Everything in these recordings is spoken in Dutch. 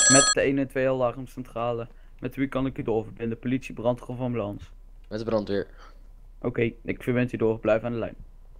Met de 112 alarmcentrale. Met wie kan ik u doorverbinden? Politie, brandweer of ambulance? Met de brandweer. Oké, ik verbind u door. Blijf aan de lijn.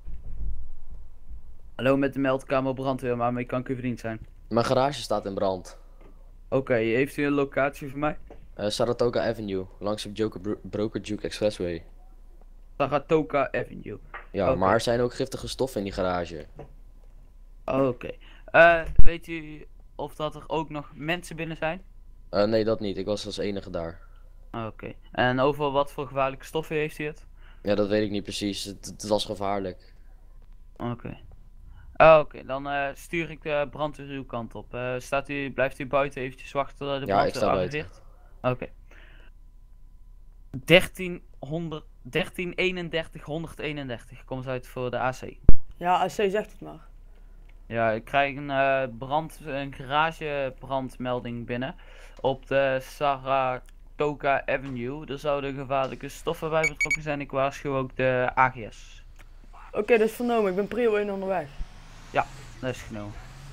Hallo, met de meldkamer brandweer, waarmee kan ik u verdiend zijn? Mijn garage staat in brand. Oké, heeft u een locatie voor mij? Saratoga Avenue, langs de Broker Duke Expressway. Saratoga Avenue. Ja, maar Oké, er zijn ook giftige stoffen in die garage. oké. Weet u of dat er ook nog mensen binnen zijn? Nee, dat niet. Ik was als enige daar. Oké. En over wat voor gevaarlijke stoffen heeft u het? Ja, dat weet ik niet precies. Het was gevaarlijk. Oké. Oké, dan stuur ik de brandweer uw kant op. Blijft u buiten eventjes wachten tot de Ja, ik brandweer sta buiten. arriveert? Oké. 1300, 1331, 131. Kom eens uit voor de AC. Ja, AC zegt het maar. Ja, ik krijg een garagebrandmelding binnen op de Saratoga Avenue. Er zouden gevaarlijke stoffen bij betrokken zijn. Ik waarschuw ook de AGS. Oké, dat is vernomen. Ik ben prio 1 onderweg. Dat is genomen.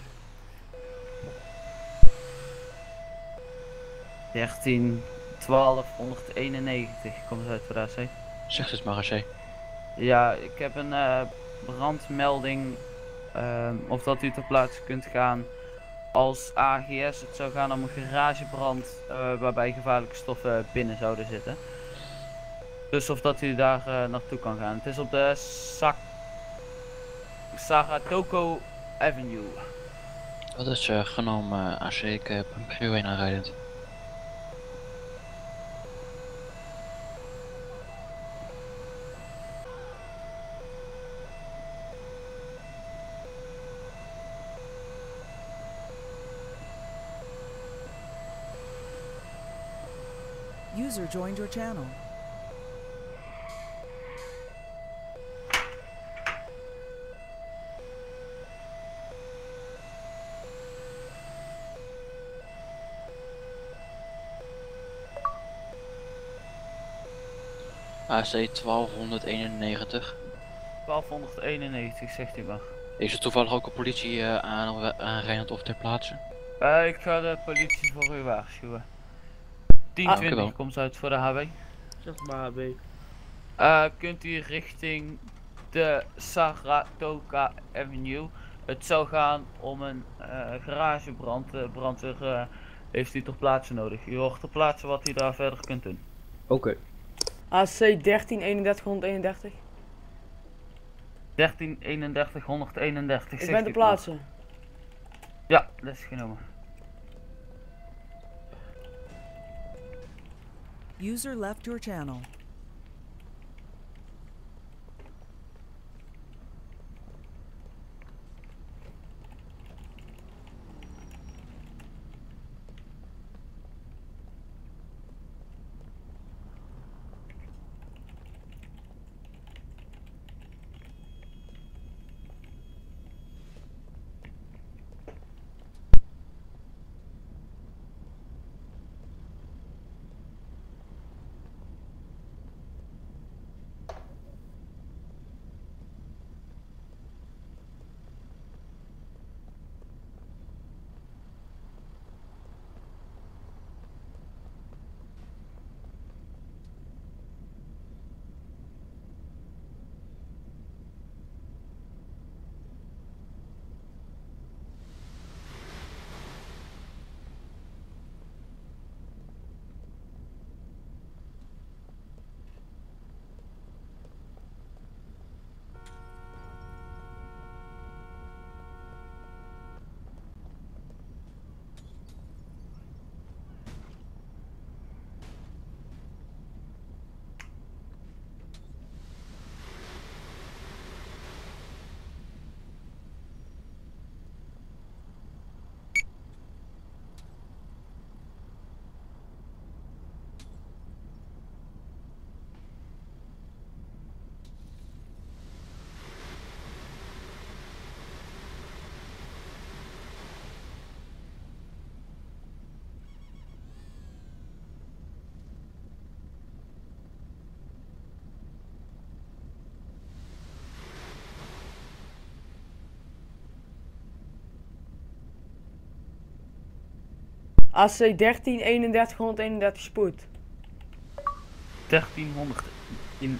13, 12, 191. Kom eens uit voor de AC. Zeg het maar, AC. Ja, ik heb een brandmelding. Of dat u ter plaatse kunt gaan als AGS. Het zou gaan om een garagebrand waarbij gevaarlijke stoffen binnen zouden zitten. Dus of dat u daar naartoe kan gaan. Het is op de Saratoga Avenue. Dat is genomen, AC. Ik heb een prio 1 aanrijdend. User joined your channel. AC 1291. 1291 zegt u maar. Is er toevallig ook een politie aanrijdend of ter plaatse? Ik ga de politie voor u waarschuwen. dank u 10-20 wel. komt uit voor de HW. Zeg maar, B. Kunt u richting de Saratoga Avenue. Het zou gaan om een garagebrand. De brandweer heeft u ter plaatse nodig. U hoort ter plaatse wat u daar verder kunt doen. Oké. AC 13 31 131. 1331 131. Ik zegt ben u te maar. plaatsen. Ja, dat is genomen. User left your channel. AC 13 31 131 spoed. 1300 in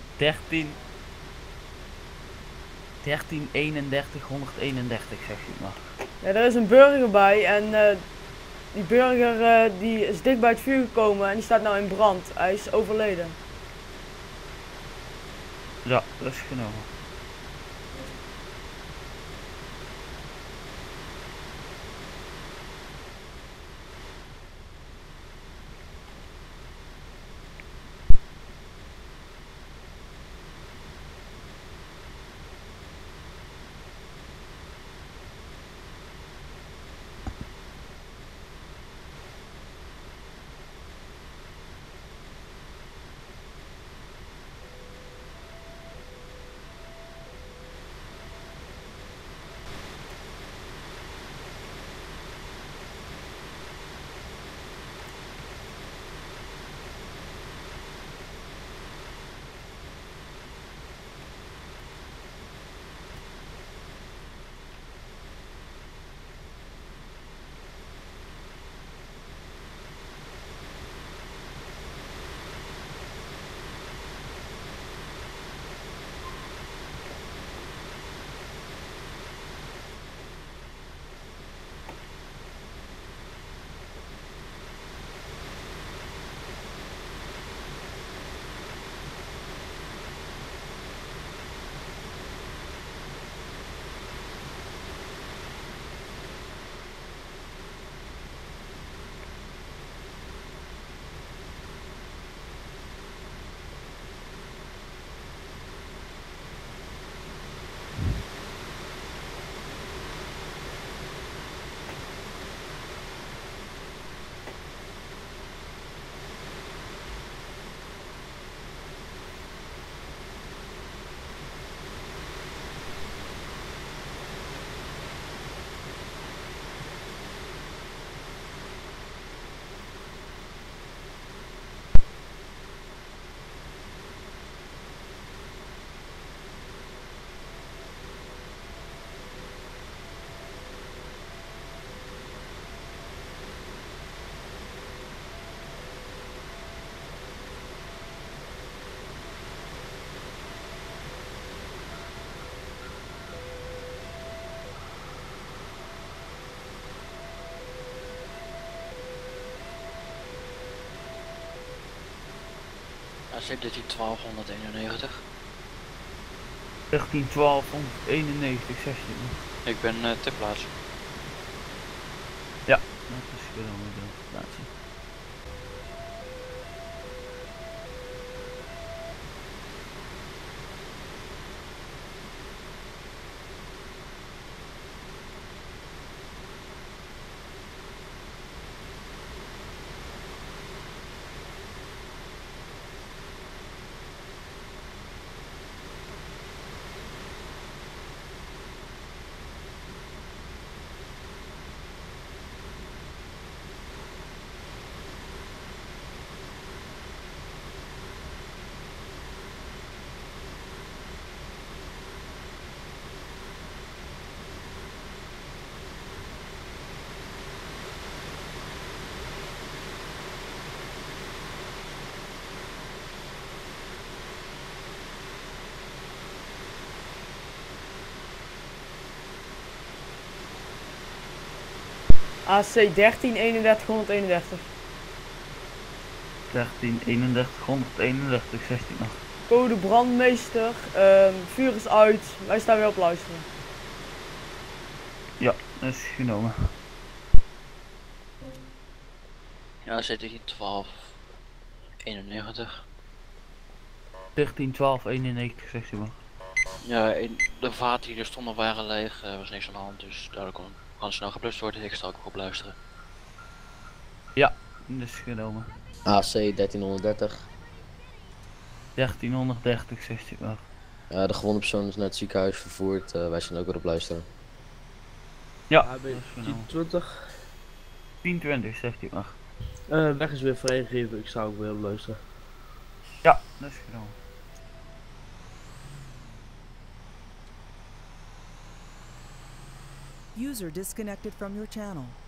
1331 131 zeg je maar. Ja, er is een burger bij en die burger die is dicht bij het vuur gekomen en die staat nou in brand. Hij is overleden. Ja, dat is genomen. AC 13 12 191. 13 12 191 zeg je maar. Ik ben ter plaatse. Ja, dat is genomen de plaatsen. AC 13 31 131. 13 31 131 zeg je nog. Code brandmeester, vuur is uit, wij staan weer op luisteren. Ja, dat is genomen. Ja, AC 13 12 91. 13 12 91 zeg je maar. Ja, de vaten die er stonden waren leeg, er was niks aan de hand, dus daardoor kan snel geblust worden. Ik sta ook op luisteren. Ja, dat is genomen. AC 1330. 1330 zegt hij maar. De gewonde persoon is naar het ziekenhuis vervoerd. Wij zijn ook weer op luisteren. Ja, AB dat is genomen. 20. 1020 zegt hij maar. Weg is weer vrijgegeven, ik zou ook weer op luisteren. Ja, dat is genomen. User disconnected from your channel.